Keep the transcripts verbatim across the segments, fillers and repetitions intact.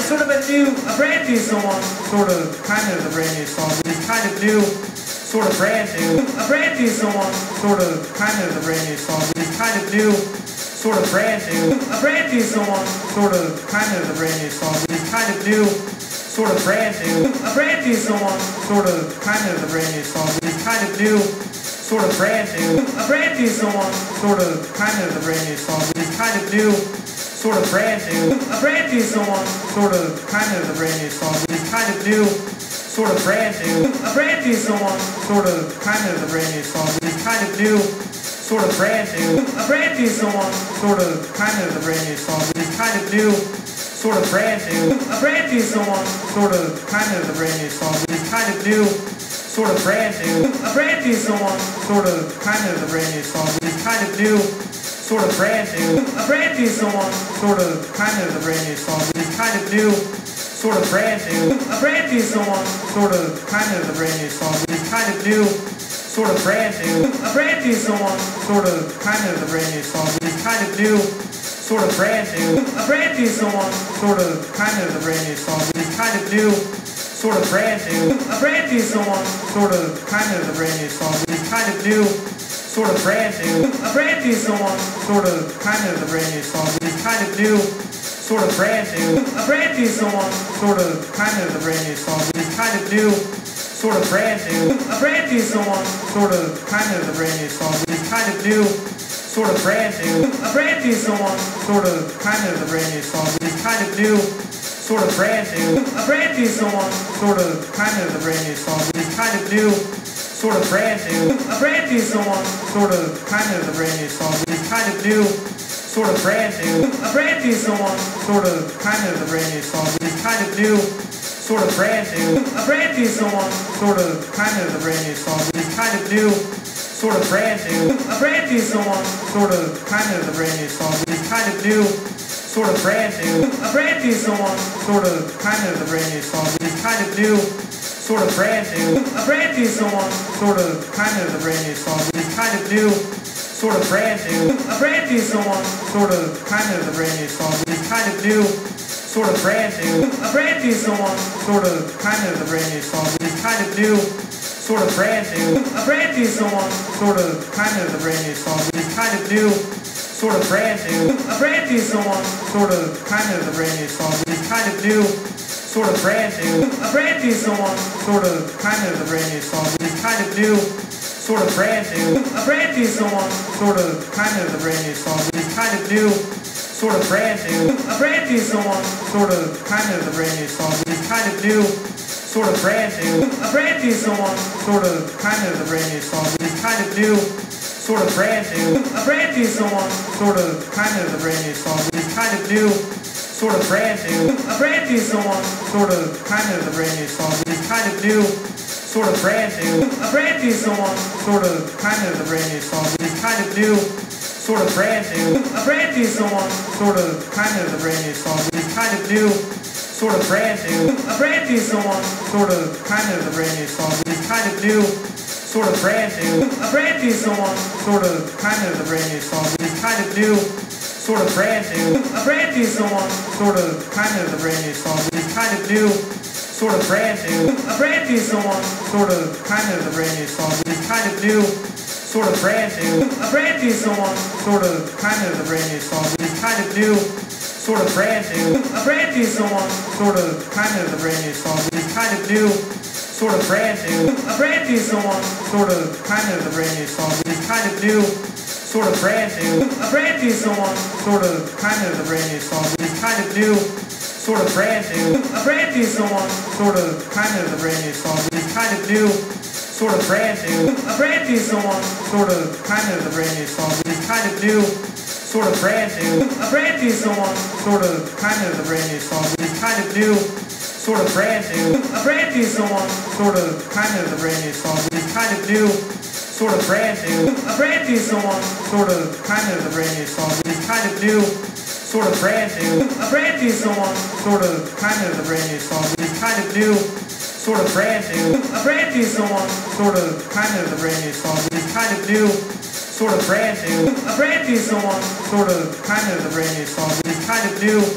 sort of a new, a brand new song, sort of, kind of a brand new song. It's kind of new, sort of brand new, a brand new song, sort of, kind of a brand new song. It's kind of new, sort of brand new, a brand new song, sort of, kind of a brand new song. It's kind of new, sort of brand new, a brand new song, sort of, kind of a brand new song. It's kind of new, sort of brand new, a brand new song, sort of, kind of a brand new song. It's kind of new, sort of brand new, a brand new song, sort of, kind of a brand new song. It's kind of new, sort of brand new, a brand new song, sort of, kind of a brand new song. It's kind of new, sort of brand new, a brand new song, sort of, kind of a brand new song. It's kind of new, sort of brand new, a brand new song, sort of, kind of a brand new song. It's kind of new, sort of brand new, a brand new song, sort of, kind of a brand new song. It's kind of new, sort of brand new, a brand new song, sort of, kind of a brand new song. It's kind of new, sort of brand new, a brand new song, sort of, kind of a brand new song. It's kind of new, sort of brand new, a brand new song, sort of, kind of a brand new song. It's kind of new, sort of brand new, a brand new song, sort of, kind of a brand new song. It's kind of new, sort of brand new, a brand new song, sort of, kind of a brand new song. It's kind of new, sort of brand new, a brand new song, sort of, kind of a brand new song. It's kind of new, sort of brand new, a brand new song, sort of, kind of a brand new song. It's kind of new, sort of brand new, a brand new song, sort of, kind of a brand new song. It's kind of new, sort of brand new, a brand new song, sort of, kind of a brand new song. It's kind of new, sort of brand new, a brand new song, sort of, kind of a brand new song. It's kind of new, sort of brand new, a brand new song, sort of, kind of a brand new song. It's kind of new, sort of brand new, a brand new song, sort of, kind of a brand new song. It's kind of new, sort of brand new, a brand new song, sort of, kind of a brand new song. It's kind of new, sort of brand new, a brand new song, sort of, kind of a brand new song. It's kind of new, sort of brand new, a brand new song, sort of, kind of a brand new song. It's kind of new, sort of brand new, a brand new song, sort of, kind of a brand new song. It's kind of new, sort of brand new, a brand new song, sort of, kind of a brand new song. It's kind of new, sort of brand new, a brand new song, sort of, kind of a brand new song. It's kind of new, sort of brand new, a brand new song, sort of, kind of a brand new song. It's kind of new, sort of brand new, a brand new song, sort of, kind of a brand new song. It's kind of new, sort of brand new, a brand new song, sort of, kind of a brand new song. It's kind of new, sort of brand new, a brand new song, sort of, kind of a brand new song. It's kind of new, sort of brand new, a brand new song, sort of, kind of a brand new song. It's kind of new, sort of brand new, a brand new song, sort of, kind of a brand new song. It's kind of new, sort of brand new, a brand new song, sort of, kind of a brand new song. It's kind of new, sort of brand new, a brand new song, sort of, kind of a brand new song. It's kind of new, sort of brand new, a brand new song, sort of, kind of a brand new song. It's kind of new, sort of brand new, a brand new song, sort of, kind of a brand new song. It's kind of new, sort of brand new, a brand new song, sort of, kind of a brand new song. It's kind of new, sort of brand new, a brand new song, sort of, kind of a brand new song. It's kind of new, sort of brand new, a brand new song, sort of, kind of a brand new song. It's kind of new, sort of brand new, a brand new song, sort of, kind of a brand new song. It's kind of new, sort of brand new, a brand new song, sort of, kind of a brand new song. It's kind of new, sort of brand new, a brand new song, sort of, kind of a brand new song. It's kind of new, sort of brand new, a brand new song, sort of, kind of a brand new song. It's kind of new, sort of brand new, a brand new song, sort of, kind of a brand new song. It's kind of new, sort of brand new, a brand new song, sort of, kind of a brand new song. It's kind of new, sort of brand new, a brand new song, sort of, kind of a brand new song. It's kind of new, sort of brand new, a brand new song, sort of, kind of a brand new song. It's kind of new, sort of brand new, a brand new song, sort of, kind of a brand new song. It's kind of new, sort of brand new, a brand new song, sort of, kind of a brand new song. It's kind of new, sort of brand new, a brand new song, sort of, kind of a brand new song. It's kind of new, sort of brand new, a brand new song, sort of, kind of a brand new song. It's kind of new, sort of brand new, a brand new song, sort of, kind of a brand new song. It's kind of new,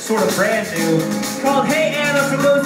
sort of brand new, called Hey Anna, for those